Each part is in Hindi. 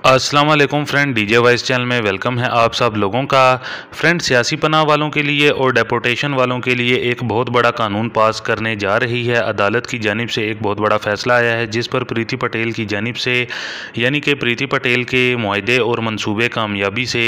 अस्सलाम वालेकुम फ्रेंड, डीजे वॉइस चैनल में वेलकम है आप सब लोगों का। फ्रेंड, सियासी पनाह वालों के लिए और डेपोटेशन वालों के लिए एक बहुत बड़ा कानून पास करने जा रही है अदालत की जानिब से। एक बहुत बड़ा फैसला आया है जिस पर प्रीति पटेल की जानिब से यानी कि प्रीति पटेल के मुआहदे और मंसूबे कामयाबी से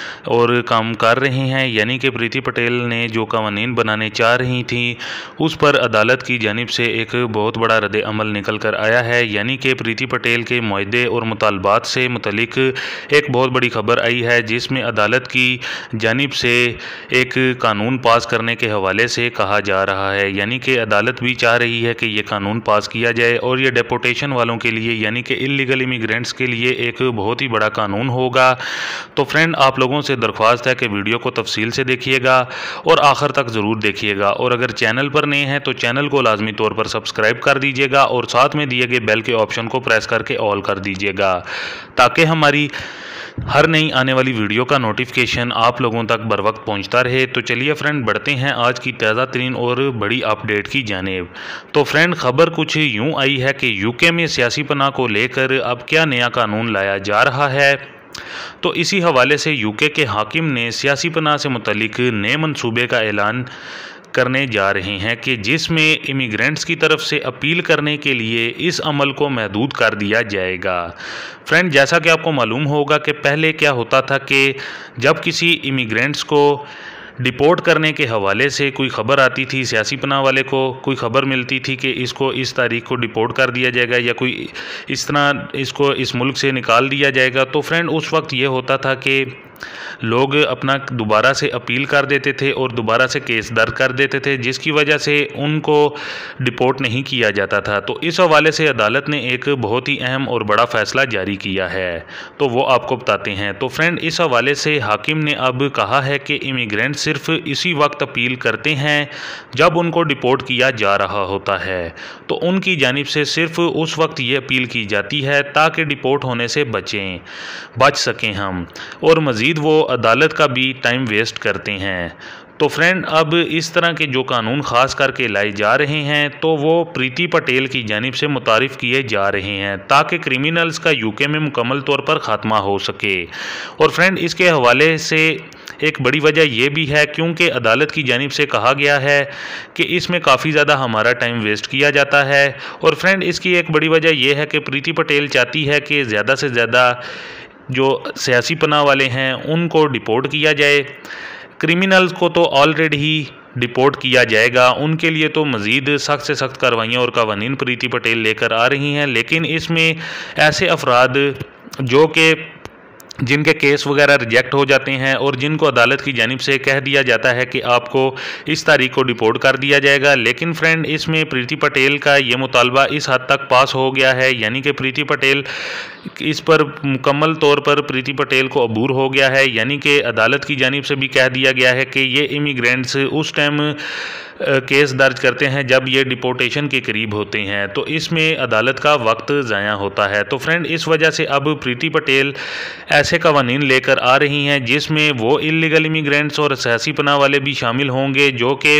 और काम कर रहे हैं। यानी कि प्रीति पटेल ने जो कानून बनाने चाह रही थी उस पर अदालत की जानिब से एक बहुत बड़ा रद्द अमल निकल कर आया है। यानी कि प्रीति पटेल के मुआहदे और मुतालबात से मुतलिक एक बहुत बड़ी खबर आई है जिसमें अदालत की जानिब से एक कानून पास करने के हवाले से कहा जा रहा है। यानी कि अदालत भी चाह रही है कि ये कानून पास किया जाए और ये डेपोटेशन वालों के लिए यानी कि इल्लीगल इमिग्रेंट्स के लिए एक बहुत ही बड़ा कानून होगा। तो फ्रेंड, आप लोगों से दरख्वास्त है कि वीडियो को तफसील से देखिएगा और आखिर तक ज़रूर देखिएगा। और अगर चैनल पर नए हैं तो चैनल को लाजमी तौर पर सब्सक्राइब कर दीजिएगा और साथ में दिए गए बेल के ऑप्शन को प्रेस करके ऑल कर दीजिएगा ताकि हमारी हर नई आने वाली वीडियो का नोटिफिकेशन आप लोगों तक बर वक्त पहुँचता रहे। तो चलिए फ्रेंड, बढ़ते हैं आज की ताज़ा तरीन और बड़ी अपडेट की जानिब। तो फ्रेंड, खबर कुछ यूँ आई है कि यूके में सियासी पनाह को लेकर अब क्या नया कानून लाया जा रहा है। तो इसी हवाले से यूके के हाकिम ने सियासी पनाह से मुतलिक नए मंसूबे का ऐलान करने जा रहे हैं कि जिसमें इमिग्रेंट्स की तरफ से अपील करने के लिए इस अमल को महदूद कर दिया जाएगा। फ्रेंड, जैसा कि आपको मालूम होगा कि पहले क्या होता था कि जब किसी इमिग्रेंट्स को डिपोर्ट करने के हवाले से कोई ख़बर आती थी, सियासी पनाह वाले को कोई ख़बर मिलती थी कि इसको इस तारीख को डिपोर्ट कर दिया जाएगा या कोई इस तरह इसको इस मुल्क से निकाल दिया जाएगा, तो फ्रेंड उस वक्त ये होता था कि लोग अपना दोबारा से अपील कर देते थे और दोबारा से केस दर्ज कर देते थे जिसकी वजह से उनको डिपोर्ट नहीं किया जाता था। तो इस हवाले से अदालत ने एक बहुत ही अहम और बड़ा फ़ैसला जारी किया है, तो वो आपको बताते हैं। तो फ्रेंड, इस हवाले से हाकिम ने अब कहा है कि इमिग्रेंट सिर्फ इसी वक्त अपील करते हैं जब उनको डिपोर्ट किया जा रहा होता है। तो उनकी जानिब से सिर्फ उस वक्त ये अपील की जाती है ताकि डिपोर्ट होने से बच सकें हम, और मज़ीद वो अदालत का भी टाइम वेस्ट करते हैं। तो फ्रेंड, अब इस तरह के जो कानून ख़ास करके लाए जा रहे हैं तो वो प्रीति पटेल की जानिब से मुतारिफ़ किए जा रहे हैं ताकि क्रिमिनल्स का यूके में मुकम्मल तौर पर ख़ात्मा हो सके। और फ्रेंड, इसके हवाले से एक बड़ी वजह यह भी है क्योंकि अदालत की जानिब से कहा गया है कि इसमें काफ़ी ज़्यादा हमारा टाइम वेस्ट किया जाता है। और फ्रेंड, इसकी एक बड़ी वजह यह है कि प्रीति पटेल चाहती है कि ज़्यादा से ज़्यादा जो सियासी पनाह वाले हैं उनको डिपोर्ट किया जाए। क्रिमिनल्स को तो ऑलरेडी ही डिपोर्ट किया जाएगा, उनके लिए तो मज़ीद सख्त से सख्त कार्रवाइयाँ और कानून प्रीति पटेल लेकर आ रही हैं। लेकिन इसमें ऐसे अफराद जो कि जिनके केस वगैरह रिजेक्ट हो जाते हैं और जिनको अदालत की जानिब से कह दिया जाता है कि आपको इस तारीख को डिपोर्ट कर दिया जाएगा, लेकिन फ्रेंड इसमें प्रीति पटेल का ये मुतालबा इस हद तक पास हो गया है, यानी कि प्रीति पटेल इस पर मुकम्मल तौर पर प्रीति पटेल को अबूर हो गया है। यानी कि अदालत की जानिब से भी कह दिया गया है कि ये इमिग्रेंट्स उस टाइम केस दर्ज करते हैं जब ये डिपोर्टेशन के करीब होते हैं, तो इसमें अदालत का वक्त ज़ाया होता है। तो फ्रेंड, इस वजह से अब प्रीति पटेल ऐसे कानून लेकर आ रही हैं जिसमें वो इल्लीगल इमिग्रेंट्स और सियासी पनाह वाले भी शामिल होंगे जो कि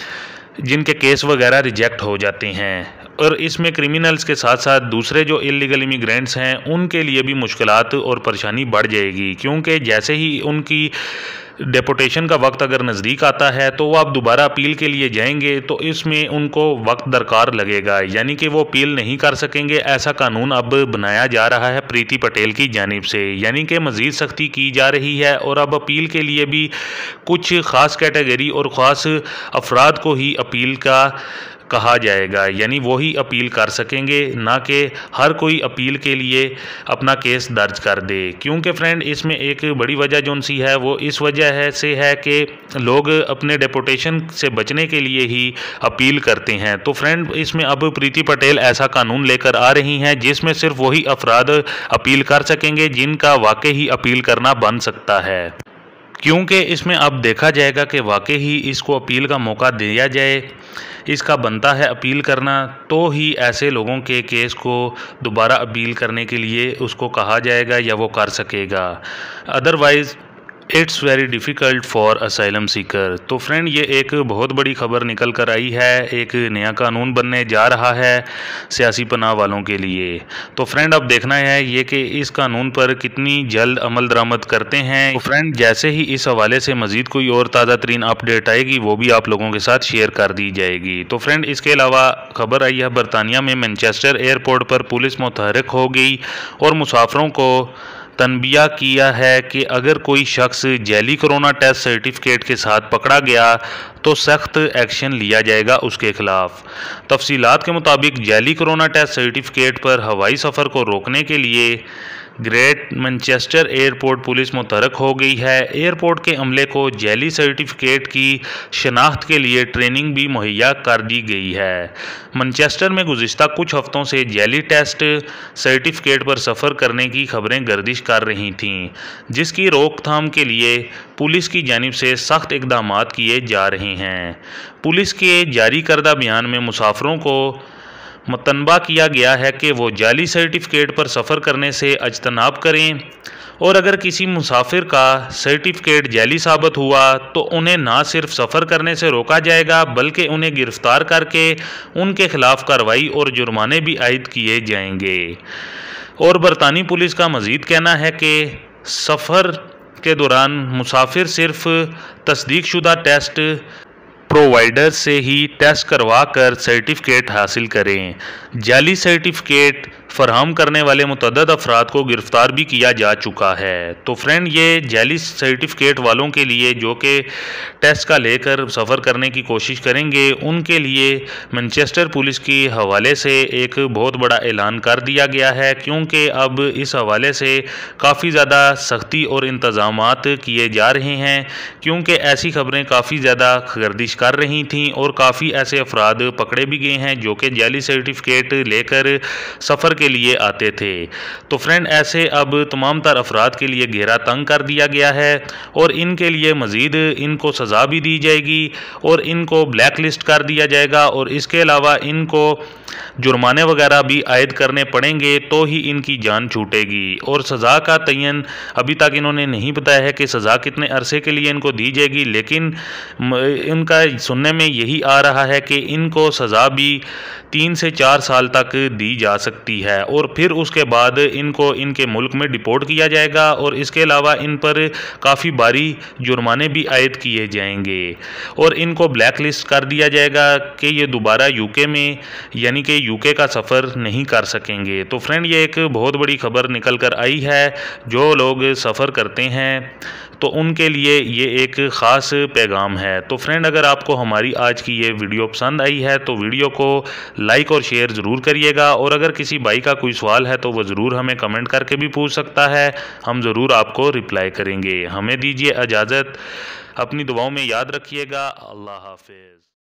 जिनके केस वगैरह रिजेक्ट हो जाते हैं। और इसमें क्रिमिनल्स के साथ साथ दूसरे जो इल्लीगल इमिग्रेंट्स हैं उनके लिए भी मुश्किलात और परेशानी बढ़ जाएगी, क्योंकि जैसे ही उनकी डेपोटेशन का वक्त अगर नज़दीक आता है तो वो आप दोबारा अपील के लिए जाएंगे तो इसमें उनको वक्त दरकार लगेगा, यानी कि वो अपील नहीं कर सकेंगे। ऐसा कानून अब बनाया जा रहा है प्रीति पटेल की जानिब से, यानी कि मज़ीद सख्ती की जा रही है और अब अपील के लिए भी कुछ ख़ास कैटेगरी और ख़ास अफराद को ही अपील का कहा जाएगा, यानी वो ही अपील कर सकेंगे, ना कि हर कोई अपील के लिए अपना केस दर्ज कर दे। क्योंकि फ्रेंड, इसमें एक बड़ी वजह जौन सी है वो इस वजह से है कि लोग अपने डेपोटेशन से बचने के लिए ही अपील करते हैं। तो फ्रेंड, इसमें अब प्रीति पटेल ऐसा कानून लेकर आ रही हैं जिसमें सिर्फ वही अफराद अपील कर सकेंगे जिनका वाकई ही अपील करना बन सकता है, क्योंकि इसमें अब देखा जाएगा कि वाकई ही इसको अपील का मौका दिया जाए, इसका बनता है अपील करना, तो ही ऐसे लोगों के केस को दोबारा अपील करने के लिए उसको कहा जाएगा या वो कर सकेगा। Otherwise it's very difficult for asylum seeker. तो फ्रेंड ये एक बहुत बड़ी खबर निकल कर आई है, एक नया कानून बनने जा रहा है सियासी पनाह वालों के लिए। तो फ्रेंड अब देखना है ये कि इस कानून पर कितनी जल्द अमल दरामद करते हैं। तो फ्रेंड जैसे ही इस हवाले से मज़ीद कोई और ताज़ा तरीन अपडेट आएगी वो भी आप लोगों के साथ शेयर कर दी जाएगी। तो फ्रेंड इसके अलावा खबर आई है बरतानिया में मैनचेस्टर एयरपोर्ट पर पुलिस मुतहर्रिक हो गई और मुसाफिरों को तनबिया किया है कि अगर कोई शख्स जैली कोरोना टेस्ट सर्टिफिकेट के साथ पकड़ा गया तो सख्त एक्शन लिया जाएगा उसके खिलाफ। तफसीलात के मुताबिक जैली कोरोना टेस्ट सर्टिफिकेट पर हवाई सफ़र को रोकने के लिए ग्रेट मैनचेस्टर एयरपोर्ट पुलिस मुतहर्रिक हो गई है। एयरपोर्ट के अमले को जैली सर्टिफिकेट की शनाख्त के लिए ट्रेनिंग भी मुहैया कर दी गई है। मैनचेस्टर में गुज़िश्ता कुछ हफ्तों से जैली टेस्ट सर्टिफिकेट पर सफ़र करने की खबरें गर्दिश कर रही थीं, जिसकी रोकथाम के लिए पुलिस की जानिब से सख्त इक़दामात किए जा रहे हैं। पुलिस के जारी करदा बयान में मुसाफिरों को मुतनबा किया गया है कि वो जाली सर्टिफिकेट पर सफ़र करने से अजतनाब करें और अगर किसी मुसाफिर का सर्टिफिकेट जाली साबित हुआ तो उन्हें ना सिर्फ सफ़र करने से रोका जाएगा बल्कि उन्हें गिरफ़्तार करके उनके खिलाफ कार्रवाई और जुर्माने भी आयद किए जाएंगे। और बरतानी पुलिस का मज़ीद कहना है कि सफ़र के दौरान मुसाफिर सिर्फ तस्दीकशुदा टेस्ट प्रोवाइडर से ही टेस्ट करवा कर सर्टिफिकेट हासिल करें। जाली सर्टिफिकेट फराहम करने वाले मुतअद्दिद अफराद को गिरफ़्तार भी किया जा चुका है। तो फ्रेंड ये जाली सर्टिफिकेट वालों के लिए जो कि टेस्ट का लेकर सफ़र करने की कोशिश करेंगे उनके लिए मैनचेस्टर पुलिस के हवाले से एक बहुत बड़ा ऐलान कर दिया गया है, क्योंकि अब इस हवाले से काफ़ी ज़्यादा सख्ती और इंतज़ामात किए जा रहे हैं, क्योंकि ऐसी खबरें काफ़ी ज़्यादा गर्दिश कर रही थीं और काफ़ी ऐसे अफराद पकड़े भी गए हैं जो कि जाली सर्टिफिकेट लेकर सफ़र के लिए आते थे। तो फ्रेंड ऐसे अब तमाम तर अफराद के लिए घेरा तंग कर दिया गया है और इनके लिए मज़ीद इनको सज़ा भी दी जाएगी और इनको ब्लैक लिस्ट कर दिया जाएगा और इसके अलावा इनको जुर्माने वगैरह भी आयद करने पड़ेंगे तो ही इनकी जान छूटेगी। और सज़ा का तयन अभी तक इन्होंने नहीं बताया है कि सज़ा कितने अरसे के लिए इनको दी जाएगी, लेकिन इनका सुनने में यही आ रहा है कि इनको सज़ा भी 3 से 4 साल तक दी जा सकती है और फिर उसके बाद इनको इनके मुल्क में डिपोर्ट किया जाएगा और इसके अलावा इन पर काफ़ी भारी जुर्माने भी आयद किए जाएंगे और इनको ब्लैक लिस्ट कर दिया जाएगा कि ये दोबारा यूके में यानी कि यूके का सफ़र नहीं कर सकेंगे। तो फ्रेंड ये एक बहुत बड़ी खबर निकल कर आई है, जो लोग सफ़र करते हैं तो उनके लिए ये एक ख़ास पैगाम है। तो फ्रेंड अगर आपको हमारी आज की ये वीडियो पसंद आई है तो वीडियो को लाइक और शेयर ज़रूर करिएगा और अगर किसी भाई का कोई सवाल है तो वो ज़रूर हमें कमेंट करके भी पूछ सकता है, हम ज़रूर आपको रिप्लाई करेंगे। हमें दीजिए इजाज़त, अपनी दुआओं में याद रखिएगा। अल्लाह हाफ़िज़।